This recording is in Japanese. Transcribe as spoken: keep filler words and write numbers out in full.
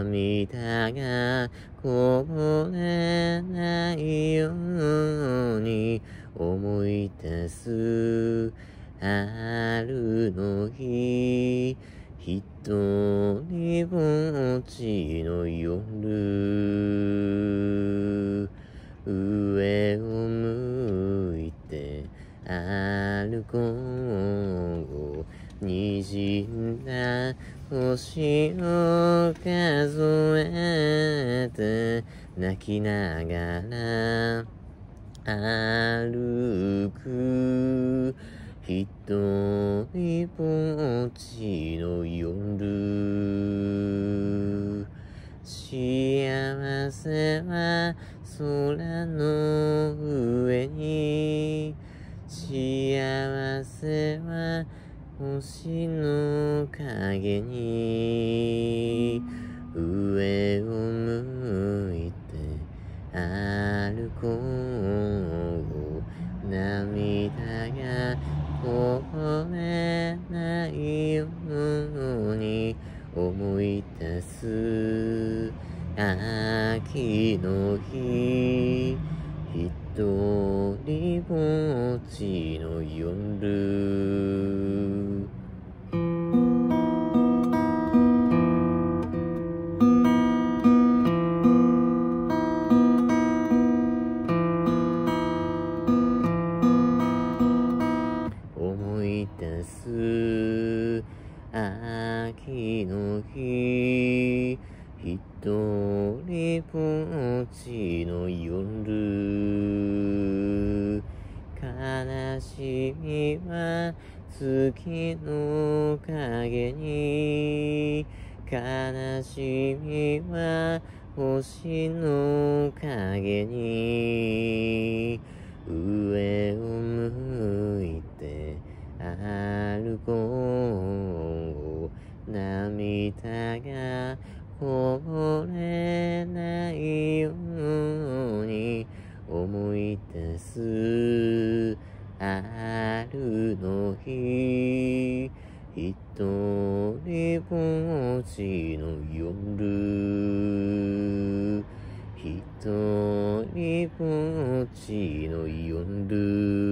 涙がこぼれないように思い出す春の日、ひとりぼっちの夜、上を向いて歩こう、滲んだ星を数えて泣きながら歩く、ひとりぼっちの夜、幸せは空の上に、幸せは星の影に、上を向いて歩こう、涙がこぼれないように思い出す秋の日、ひとりぼっちの夜。思い出す秋の日、ひとりぼっちの夜、悲しみは月の影に、悲しみは星の影に、上を向いて歩こう、涙がこぼれないように思い出す春の日、ひとりぼっちの夜、ひとりぼっちの夜。